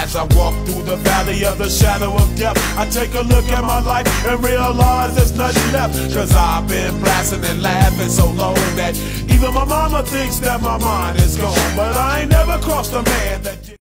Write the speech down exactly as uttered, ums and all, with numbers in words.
As I walk through the valley of the shadow of death, I take a look at my life and realize there's nothing left. Cause I've been blasting and laughing so long that even my mama thinks that my mind is gone. But I ain't never crossed a man that